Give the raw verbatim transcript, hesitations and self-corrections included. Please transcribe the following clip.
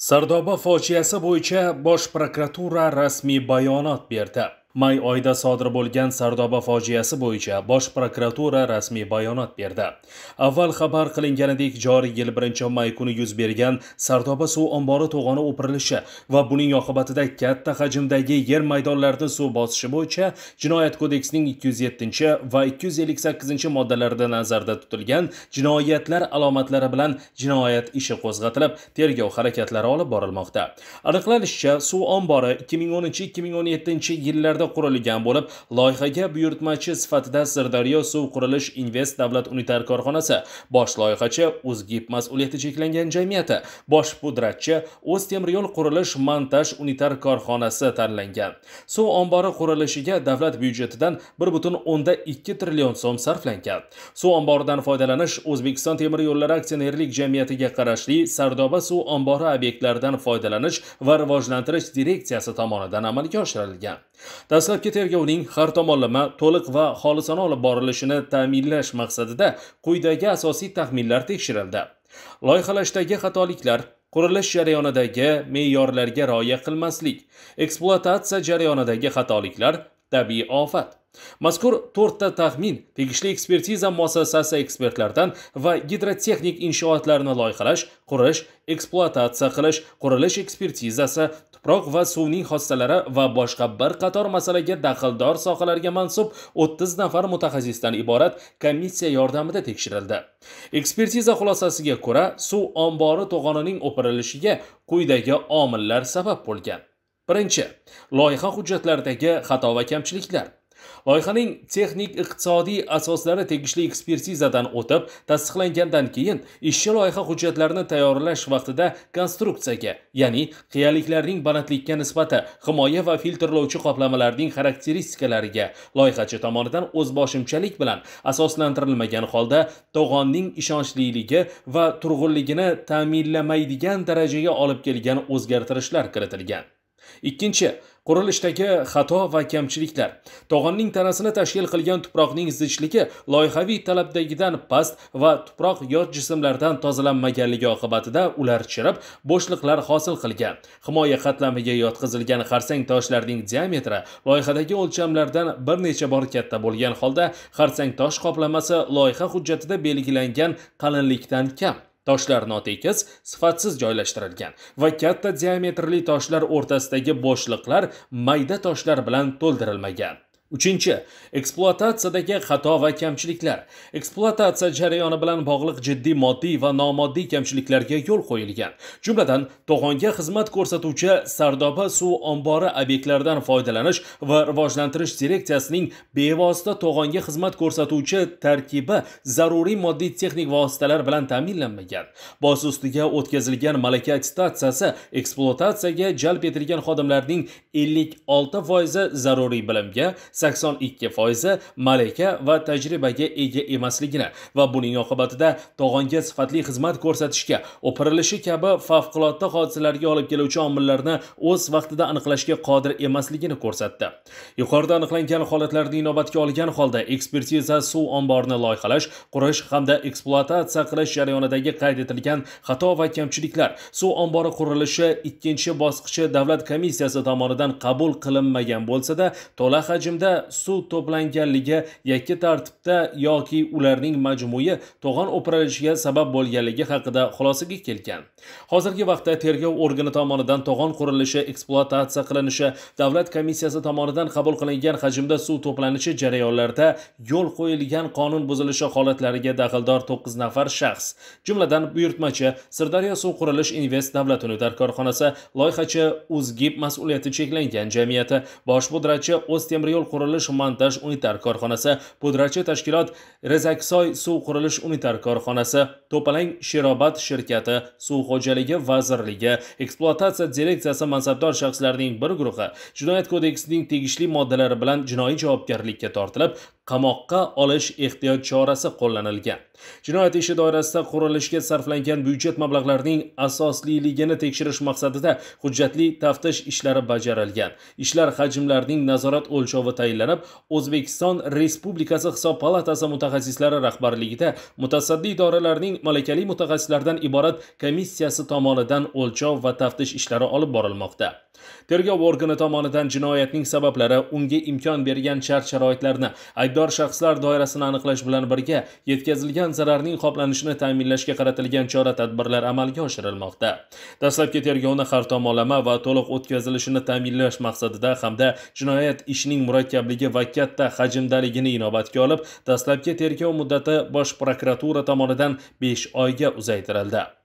Sardoba fojiasi bo'yicha Bosh prokuratura rasmiy bayonot berdi. May oyida sodir bo'lgan Sardoba fojiasi bo'yicha Bosh prokuratura rasmiy bayonot berdi. Avval xabar qilinganidek, joriy yil birinchi may kuni yuz bergan Sardoba suv ombori to'g'oni o'pirilishi va buning oqibatida katta hajmdagi yer maydonlarini suv bosishi bo'yicha Jinoyat kodeksining ikki yuz yettinchi va ikki yuz ellik sakkizinchi moddalarida nazarda tutilgan jinoyatlar alomatlari bilan jinoyat ishi qo'zg'atilib, tergov harakatlari olib borilmoqda. Aniqlanishicha, suv ombori ikki ming o'ninchi ikki ming o'n yettinchi yillarda qurilgan bo'lib, loyihaga buyurtmachi sifatida Sirdaryo suv qurilish invest davlat unitar korxonasi, bosh loyihachi O'zgib mas'uliyati cheklangan jamiyati, bosh pudratchi O'ztemiryo'l qurilish montaj unitar korxonasi tanlangan. Suv ombori qurilishiga davlat byudjetidan bir butun o'nda ikki trillion so'm sarflangan. Suv omboridan foydalanish O'zbekiston temir yo'llari aksionerlik jamiyatiga qarashli Sardoba suv ombori obyektlaridan foydalanish va rivojlantirish direksiyasi tomonidan amalga oshirilgan. Dastlabki tergovning har tomonlama, to'liq va xolisona olib borilishini ta'minlash maqsadida quyidagi asosiy taxminlar tekshirildi. Loyihalashdagi xatoliklar, qurilish jarayonidagi me'yorlarga rioya qilmaslik, ekspluatatsiya jarayonidagi xatoliklar, tabiiy ofat. Mazkur to'rtta taxmin tegishli ekspertiza muassasasi ekspertlardan va gidrotexnik inshootlarni loyihalash, qurish, ekspluatatsiya qilish, qurilish ekspertizasi, tuproq va suvning xossalari va boshqa bir qator masalaga daxldor sohalarga mansub o'ttiz nafar mutaxassisdan iborat komissiya yordamida tekshirildi. Ekspertiza xulosasiga ko'ra, suv ombori to'g'onining o'pirilishiga quyidagi omillar sabab bo'lgan. Birinchi, loyiha hujjatlaridagi xato va kamchiliklar. Loyihaning texnik iqtisodiy asoslari tegishli ekspertizadan o'tib, tasdiqlangandan keyin ishchi loyiha hujjatlarini tayyorlash vaqtida konstruksiyaga, ya'ni qiyaliklarning balandlikka nisbati, himoya va filtrlovchi qoplamalarning xarakteristikalariga loyihachi tomonidan o'zboshimchalik bilan asoslantirilmagan holda to'g'onning ishonchliligi va turg'unligini ta'minlamaydigan darajaga olib kelgan o'zgartirishlar kiritilgan. Ikkinchi, qurilishdagi xato va kamchiliklar. To'g'onning tanasini tashkil qilgan tuproqning zichligi loyihaviy talabdagidan past va tuproq yot jismlardan tozalanmaganligi oqibatida ular chirib, bo'shliqlar hosil qilgan. Himoya qatlamiga yotqizilgan xarsang toshlarning diametri loyihadagi o'lchamlardan bir necha bor katta bo'lgan holda, xarsang tosh qoplamasi loyiha hujjatida belgilangan qalinlikdan kam. Toshlar notekis, sifatsiz joylashtirilgan va katta diametrli toshlar o'rtasidagi bo'shliqlar mayda toshlar bilan to'ldirilmagan. Uchinchi, ekspluatatsiyadagi xato va kamchiliklar. Ekspluatatsiya jarayoni bilan bog'liq jiddiy moddiy va nomoddiy kamchiliklarga yo'l qo'yilgan. Jumladan, to'g'onga xizmat ko'rsatuvchi Sardoba suv ombori obyektlaridan foydalanish va rivojlantirish direksiyasining bevosita to'g'onga xizmat ko'rsatuvchi tarkibi zaruriy moddiy texnik vositalar bilan ta'minlanmagan. Boz ustiga o'tkazilgan malaka attestatsiyasi ekspluatatsiyaga jalb etilgan xodimlarning ellik olti foizi zaruriy bilimga, sakson ikki foizi malaka va tajribaga ega emasligini va buning oqibatida to'g'onga sifatli xizmat ko'rsatishga, o'pirilishi kabi favqulodda hodisalarga olib keluvchi omillarni o'z vaqtida aniqlashga qodir emasligini ko'rsatdi. Yuqorida aniqlangan holatlarni inobatga olgan holda ekspertiza suv omborini loyihalash, qurish hamda ekspluatatsiya qilish jarayonidagi qayd etilgan xato va kamchiliklar suv ombori qurilishi ikkinchi bosqichi davlat komissiyasi tomonidan qabul qilinmagan bo'lsa-da, to'la hajmda suv to'planganligi yakka tartibda yoki ularning majmui to'g'on o'pirilishiga sabab bo'lganligi haqida xulosaga kelgan. Hozirgi vaqtda tergov organi tomonidan to'g'on qurilishi ekspluatatsiya qilinishi, davlat komissiyasi tomonidan qabul qilingan hajmda suv to'planishi jarayonlarida yo'l qo'yilgan qonun buzilishi holatlariga daxldor to'qqiz nafar shaxs, jumladan buyurtmachi Sirdaryo suv qurilish invest davlat unitar korxonasi, loyihachi O'zgib mas'uliyati cheklangan jamiyati, bosh pudratchi O'ztemiryo'l qurilish montaj unitar korxonasi, pudratchi tashkilot Rezaksoy suv qurilish unitar korxonasi, To'palang Sherobat shirkati, suv xo'jaligi vazirligi, ekspluatatsiya direksiyasi mansabdor shaxslarining bir guruhi Jinoyat kodeksining tegishli moddalari bilan jinoiy javobgarlikka tortilib, qamoqqa olish ehtiyot chorasi qo'llanilgan. Jinoyat ishi doirasida qurilishga sarflangan byudjet mablag'larining asosliligini tekshirish maqsadida hujjatli taftish ishlari bajarilgan. Ishlar hajmlarining nazorat o'lchovi tayinlangan tayinlanib, O'zbekiston Respublikasi Hisob palatasi mutaxassislari rahbarligida mutasaddi idoralarning malakali mutaxassislaridan iborat komissiyasi tomonidan o'lchov va taftish ishlari olib borilmoqda. Tergov organi tomonidan jinoyatning sabablari, unga imkon bergan shart-sharoitlarni, aybdor shaxslar doirasini aniqlash bilan birga yetkazilgan zararning qoplanishini ta'minlashga qaratilgan chora-tadbirlar amalga oshirilmoqda. Dastlabki tergovni har tomonlama va to'liq o'tkazilishini ta'minlash maqsadida hamda jinoyat ishining murakkabligi va katta hajmdaligini inobatga olib, dastlabki tergov muddati Bosh prokuratura tomonidan besh oyga uzaytirildi.